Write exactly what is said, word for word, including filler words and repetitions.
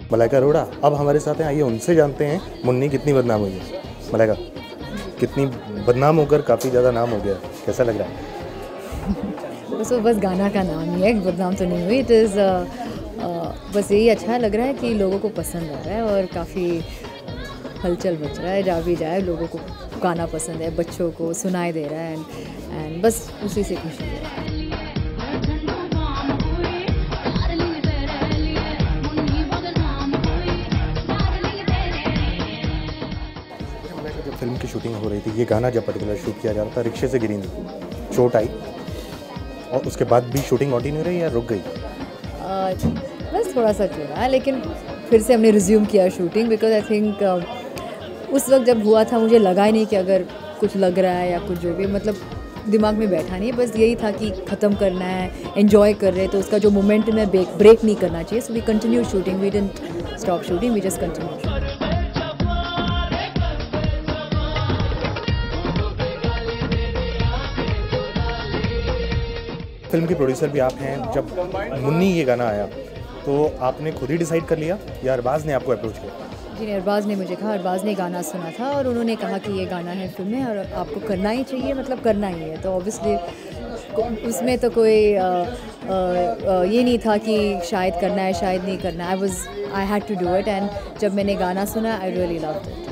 मलाइका अरोड़ा अब हमारे साथ हैं, आइए उनसे जानते हैं मुन्नी कितनी बदनाम हुई है। मलाइका, कितनी बदनाम होकर काफ़ी ज़्यादा नाम हो गया, कैसा लग रहा है? तो बस गाना का नाम ही है, बदनाम तो नहीं हुई। इट इज़ बस यही अच्छा लग रहा है कि लोगों को पसंद आ रहा है और काफ़ी हलचल मच रहा है। जहाँ भी जाए लोगों को गाना पसंद है, बच्चों को सुनाई दे रहा है एंड एंड बस उसी से खुशी है। जब फिल्म की शूटिंग हो रही थी, ये गाना जब पर्टिकुलर शूट किया जा रहा था, रिक्शे से गिरी थी, चोट आई और उसके बाद भी शूटिंग कंटिन्यू रही या रुक गई? uh, बस थोड़ा सा चला, लेकिन फिर से हमने रिज्यूम किया शूटिंग बिकॉज आई थिंक उस वक्त जब हुआ था मुझे लगा ही नहीं कि अगर कुछ लग रहा है या कुछ जो भी, मतलब दिमाग में बैठा नहीं, बस यही था कि ख़त्म करना है, एंजॉय कर रहे तो उसका जो मोमेंट में ब्रेक ब्रेक नहीं करना चाहिए। So we continue shooting, we didn't stop shooting, we just continue. Film के प्रोड्यूसर भी आप हैं। जब मुन्नी ये गाना आया तो आपने खुद ही डिसाइड कर लिया या अरबाज़ ने आपको अप्रोच किया? जी नहीं, अरबाज़ ने मुझे कहा, अरबाज़ ने गाना सुना था और उन्होंने कहा कि ये गाना है फिल्म में और आपको करना ही चाहिए, मतलब करना ही है। तो ऑब्वियसली उसमें तो कोई आ, आ, आ, ये नहीं था कि शायद करना है शायद नहीं करना। I was I had to do it and जब मैंने गाना सुना आई रियली लव्ड इट।